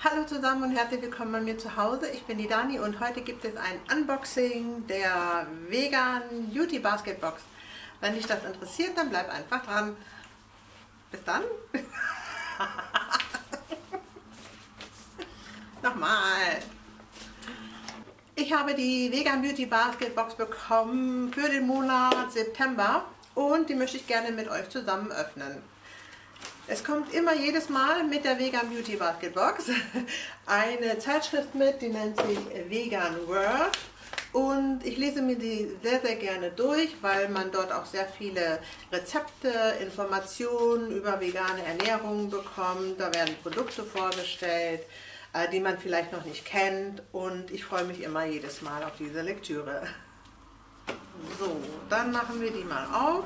Hallo zusammen und herzlich willkommen bei mir zu Hause. Ich bin die Dani und heute gibt es ein Unboxing der Vegan Beauty Basket Box. Wenn dich das interessiert, dann bleib einfach dran. Bis dann. Nochmal. Ich habe die Vegan Beauty Basket Box bekommen für den Monat September und die möchte ich gerne mit euch zusammen öffnen. Es kommt immer jedes Mal mit der Vegan Beauty Basket Box eine Zeitschrift mit, die nennt sich Vegan World. Und ich lese mir die sehr, sehr gerne durch, weil man dort auch sehr viele Rezepte, Informationen über vegane Ernährung bekommt. Da werden Produkte vorgestellt, die man vielleicht noch nicht kennt. Und ich freue mich immer jedes Mal auf diese Lektüre. So, dann machen wir die mal auf.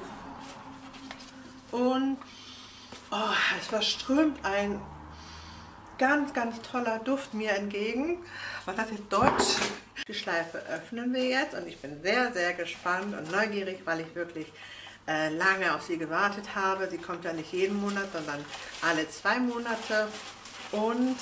Und oh, es verströmt ein ganz, ganz toller Duft mir entgegen. War das jetzt Deutsch? Die Schleife öffnen wir jetzt und ich bin sehr, sehr gespannt und neugierig, weil ich wirklich lange auf sie gewartet habe. Sie kommt ja nicht jeden Monat, sondern alle 2 Monate. Und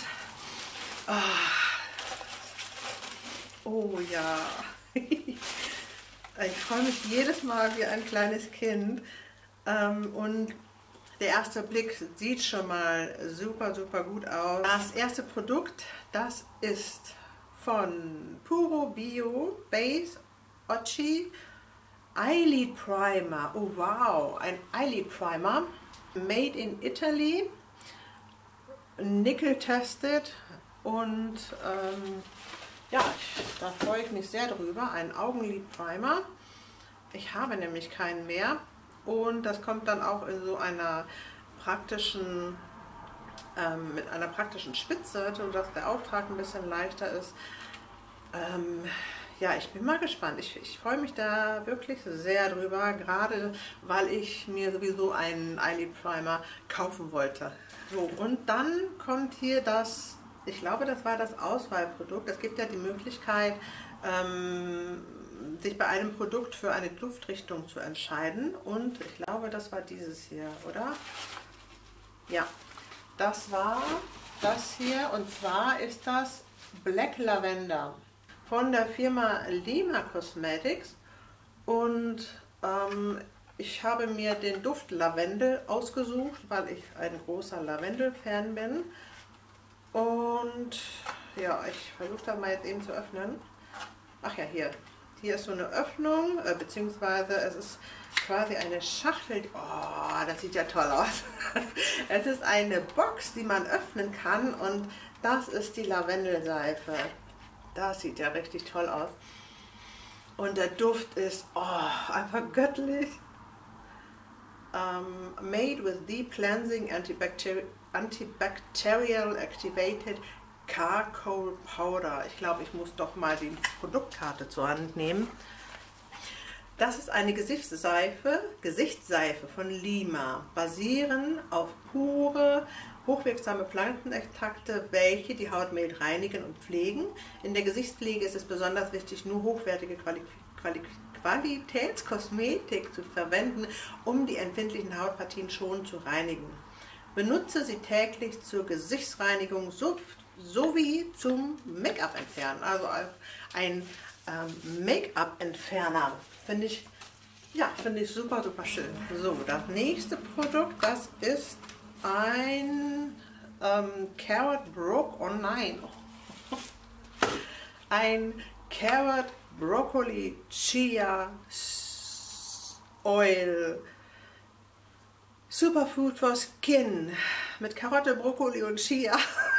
oh ja, ich freue mich jedes Mal wie ein kleines Kind. Und der erste Blick sieht schon mal super, super gut aus. Das erste Produkt, das ist von Puro Bio Base Ochi Eyelid Primer. Oh wow, ein Eyelid Primer. Made in Italy, Nickel tested und ja, da freue ich mich sehr drüber. Ein Augenlid Primer. Ich habe nämlich keinen mehr. Und das kommt dann auch in so einer praktischen, mit einer praktischen Spitze, sodass der Auftrag ein bisschen leichter ist. Ja, ich bin mal gespannt. Ich freue mich da wirklich sehr drüber, gerade weil ich mir sowieso einen Eyelid Primer kaufen wollte. So, und dann kommt hier das, ich glaube, das war das Auswahlprodukt. Es gibt ja die Möglichkeit, sich bei einem Produkt für eine Duftrichtung zu entscheiden und ich glaube, das war dieses hier, oder? Ja, das war das hier und zwar ist das Black Lavender von der Firma Lima Cosmetics und ich habe mir den Duft Lavendel ausgesucht, weil ich ein großer Lavendel-Fan bin und ja, ich versuche das mal jetzt eben zu öffnen. Ach ja, hier ist so eine Öffnung, beziehungsweise es ist quasi eine Schachtel. Oh, das sieht ja toll aus. Es ist eine Box, die man öffnen kann und das ist die Lavendelseife. Das sieht ja richtig toll aus. Und der Duft ist einfach göttlich. Made with deep cleansing antibacterial activated Charcoal Powder. Ich glaube, ich muss doch mal die Produktkarte zur Hand nehmen. Das ist eine Gesichtsseife von Lima, basierend auf pure, hochwirksame Pflanzenextrakte, welche die Haut mild reinigen und pflegen. In der Gesichtspflege ist es besonders wichtig, nur hochwertige Qualitätskosmetik zu verwenden, um die empfindlichen Hautpartien schonend zu reinigen. Benutze sie täglich zur Gesichtsreinigung sowie zum Make-up entfernen, also ein Make-up-Entferner, finde ich super, super schön. So, das nächste Produkt, das ist ein Carrot Broccoli Chia Oil Superfood for Skin mit Karotte, Brokkoli und Chia.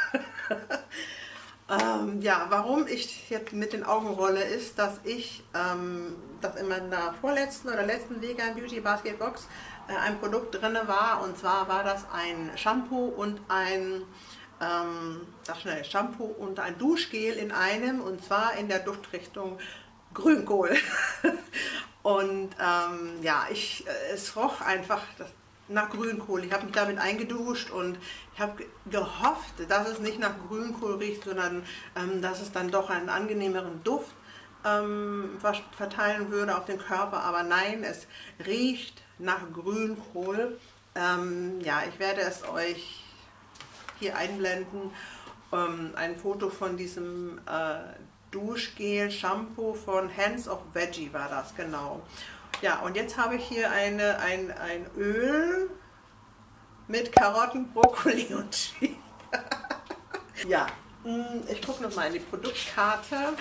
Ja, warum ich jetzt mit den Augen rolle, ist, dass ich dass in meiner vorletzten oder letzten Vegan Beauty Basket Box ein Produkt drin war, und zwar war das ein Shampoo und ein Shampoo und ein Duschgel in einem, und zwar in der Duftrichtung Grünkohl. Und ja, es roch einfach nach Grünkohl. Ich habe mich damit eingeduscht und ich habe gehofft, dass es nicht nach Grünkohl riecht, sondern dass es dann doch einen angenehmeren Duft verteilen würde auf den Körper. Aber nein, es riecht nach Grünkohl. Ja, ich werde es euch hier einblenden ein Foto von diesem Duschgel Shampoo von Hands of Veggie war das, genau. Ja, und jetzt habe ich hier ein Öl mit Karotten, Brokkoli und Chia. Ja, ich gucke nochmal in die Produktkarte,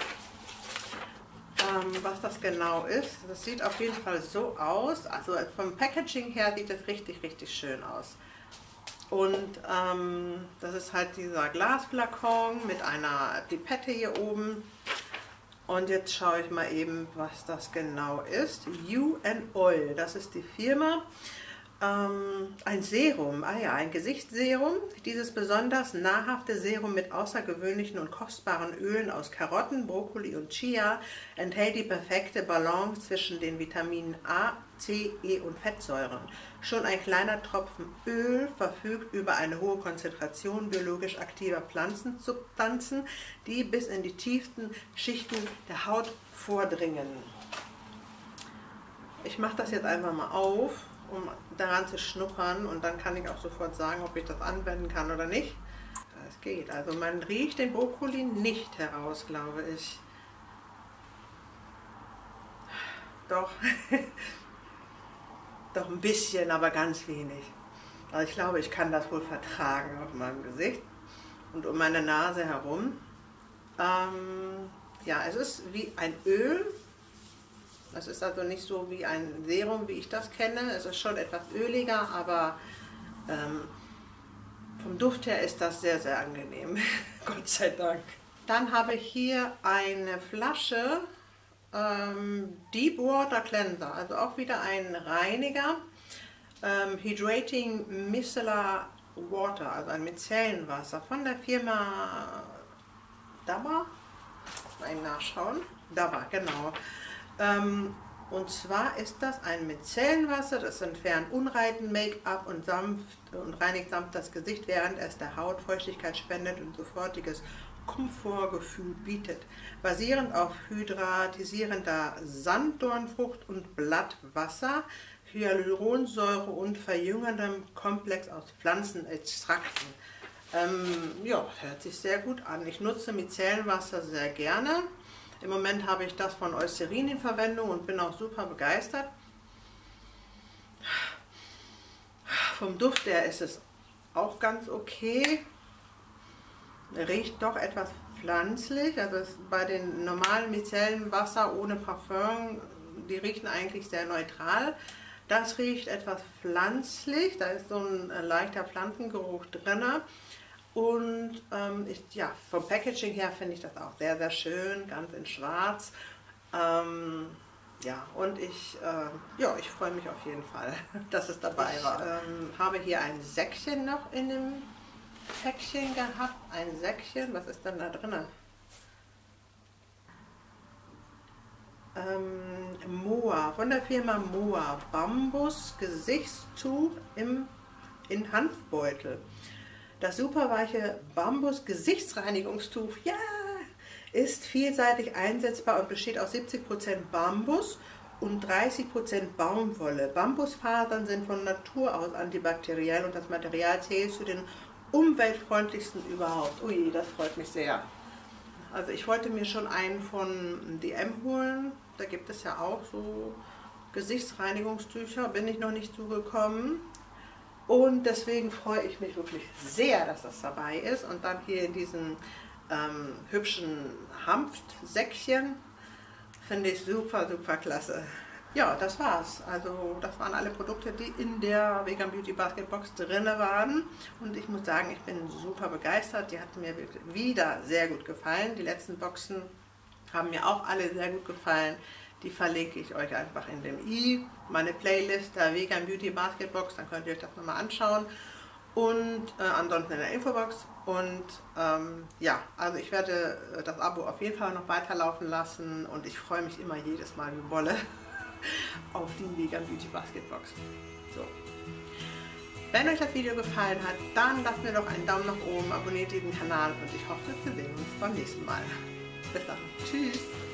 was das genau ist. Das sieht auf jeden Fall so aus. Also vom Packaging her sieht das richtig, richtig schön aus. Und das ist halt dieser Glasflakon mit einer Pipette hier oben. Und jetzt schaue ich mal eben, was das genau ist. U&Oil, das ist die Firma. Ein Serum, ein Gesichtsserum. Dieses besonders nahrhafte Serum mit außergewöhnlichen und kostbaren Ölen aus Karotten, Brokkoli und Chia enthält die perfekte Balance zwischen den Vitaminen A, C, E und Fettsäuren. Schon ein kleiner Tropfen Öl verfügt über eine hohe Konzentration biologisch aktiver Pflanzensubstanzen, die bis in die tiefsten Schichten der Haut vordringen. Ich mache das jetzt einfach mal auf, um daran zu schnuppern, und dann kann ich auch sofort sagen, ob ich das anwenden kann oder nicht. Es geht, also man riecht den Brokkoli nicht heraus, glaube ich. Doch, doch ein bisschen, aber ganz wenig. Also ich glaube, ich kann das wohl vertragen auf meinem Gesicht und um meine Nase herum. Ja, es ist wie ein Öl. Es ist also nicht so wie ein Serum, wie ich das kenne. Es ist schon etwas öliger, aber vom Duft her ist das sehr, sehr angenehm. Gott sei Dank. Dann habe ich hier eine Flasche Deep Water Cleanser, also auch wieder ein Reiniger. Hydrating Micellar Water, also ein Micellenwasser von der Firma Dabba. Mal nachschauen. Dabba, genau. Und zwar ist das ein Micellenwasser, das entfernt Unreiten, Make-up und reinigt sanft das Gesicht, während es der Haut Feuchtigkeit spendet und sofortiges Komfortgefühl bietet. Basierend auf hydratisierender Sanddornfrucht und Blattwasser, Hyaluronsäure und verjüngerndem Komplex aus Pflanzenextrakten. Ja, hört sich sehr gut an. Ich nutze Micellenwasser sehr gerne. Im Moment habe ich das von Eucerin in Verwendung und bin auch super begeistert. Vom Duft her ist es auch ganz okay. Riecht doch etwas pflanzlich. Also bei den normalen Micellenwasser ohne Parfum, die riechen eigentlich sehr neutral. Das riecht etwas pflanzlich. Da ist so ein leichter Pflanzengeruch drin. Und ja, vom Packaging her finde ich das auch sehr, sehr schön, ganz in schwarz. Ja, und ich freue mich auf jeden Fall, dass es dabei war. Ich habe hier ein Säckchen noch in dem Päckchen gehabt. Ein Säckchen, was ist denn da drin? Moa, von der Firma Moa. Bambus Gesichtstuch in Hanfbeutel. Das superweiche Bambus-Gesichtsreinigungstuch, ja, ist vielseitig einsetzbar und besteht aus 70% Bambus und 30% Baumwolle. Bambusfasern sind von Natur aus antibakteriell und das Material zählt zu den umweltfreundlichsten überhaupt. Ui, das freut mich sehr. Also ich wollte mir schon einen von DM holen. Da gibt es ja auch so Gesichtsreinigungstücher, bin ich noch nicht zugekommen. Und deswegen freue ich mich wirklich sehr, dass das dabei ist. Und dann hier in diesem hübschen Hanfsäckchen. Finde ich super, super klasse. Ja, das war's. Also das waren alle Produkte, die in der Vegan Beauty Basket Box drin waren. Und ich muss sagen, ich bin super begeistert. Die hat mir wieder sehr gut gefallen. Die letzten Boxen haben mir auch alle sehr gut gefallen. Die verlinke ich euch einfach in dem meine Playlist der Vegan Beauty Basket Box. Dann könnt ihr euch das nochmal anschauen. Und ansonsten in der Infobox. Und ja, also ich werde das Abo auf jeden Fall noch weiterlaufen lassen. Und ich freue mich immer jedes Mal wie Wolle auf die Vegan Beauty Basket Box. So. Wenn euch das Video gefallen hat, dann lasst mir doch einen Daumen nach oben, abonniert diesen Kanal und ich hoffe, wir sehen uns beim nächsten Mal. Bis dann. Tschüss.